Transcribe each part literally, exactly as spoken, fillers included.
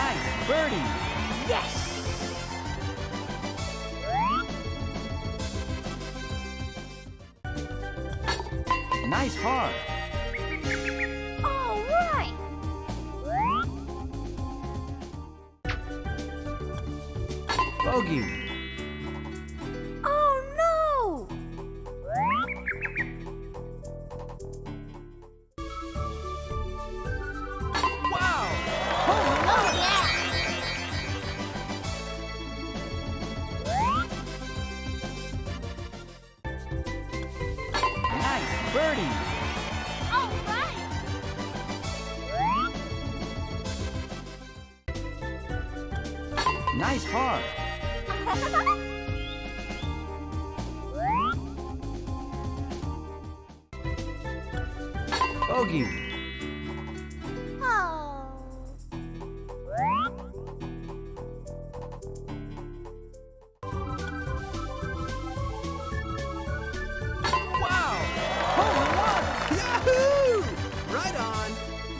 Nice birdie. Yes! Nice par. All right! Bogey. Oh no! Wow! Oh yeah! Nice birdie. All right! Nice par. Bogey. Oh. Wow! Home run! Yahoo! Right on.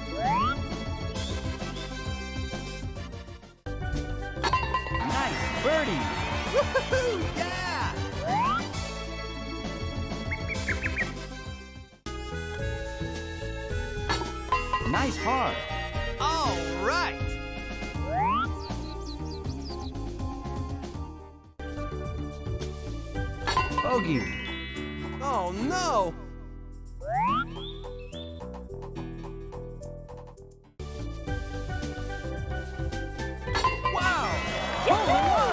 Nice birdie. Woohoo! Yeah! Nice par. All right. Bogey. Oh no! Wow! Home run!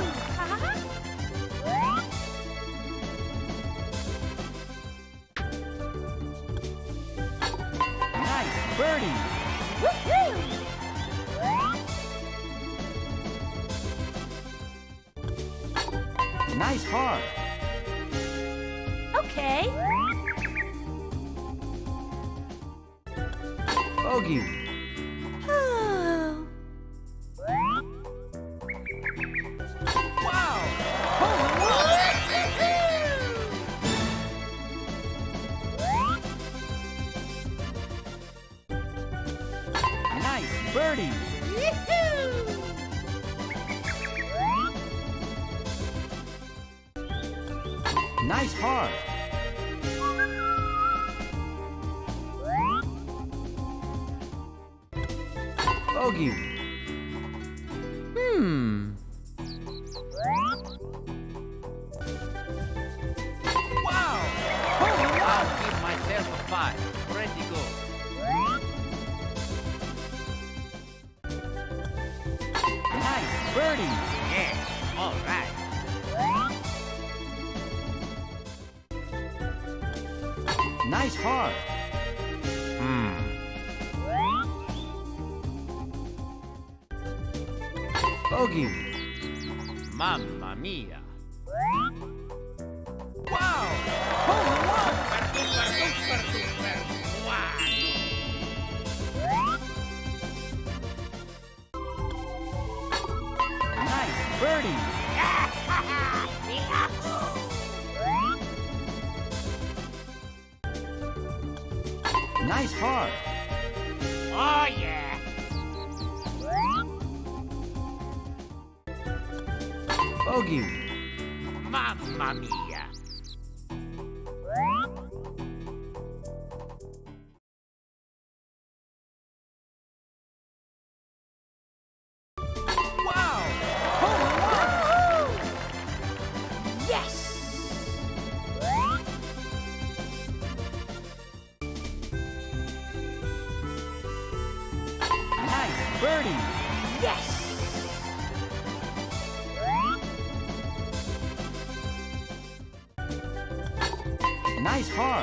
Nice birdie. Woohoo! Nice par. Okay. Bogey. Oh. Wow! Home run! Nice birdie. Nice par. Bogey. Hmm. Wow! Home run! I'll give myself a five. Pretty good. Nice birdie. Yeah, all right. Nice par. Hmm. Bogey. Mamma mia. Wow! Home run! Super, super, super. Wario. Nice birdie. Nice par. Oh yeah. Bogey. Mamma mia. Wow! Home run! Yes! Nice birdie. Yes! Nice par.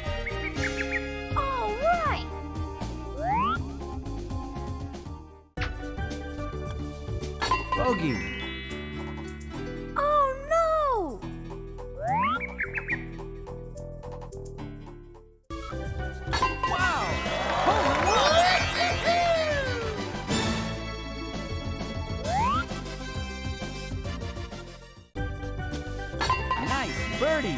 All right! Bogey. Oh no! Wow! Home run! Nice birdie.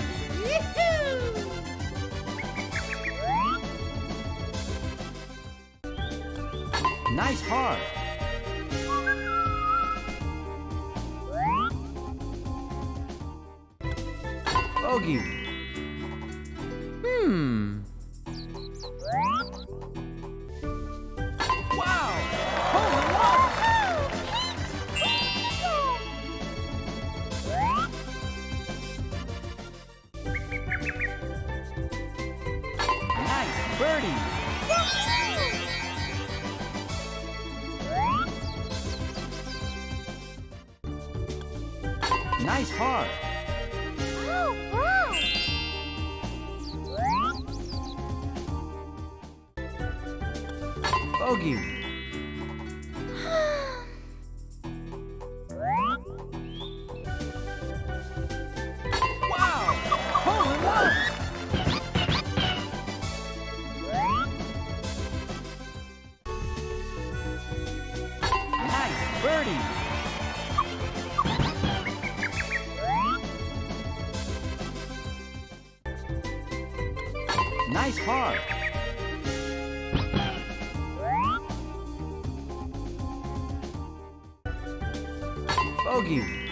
Nice par. Bogey. Hmm. Wow! Hole in one! Nice birdie! Nice par! Oh, wow! Bogey! Wow! Hole in one! Nice birdie! Nice par! Bogey!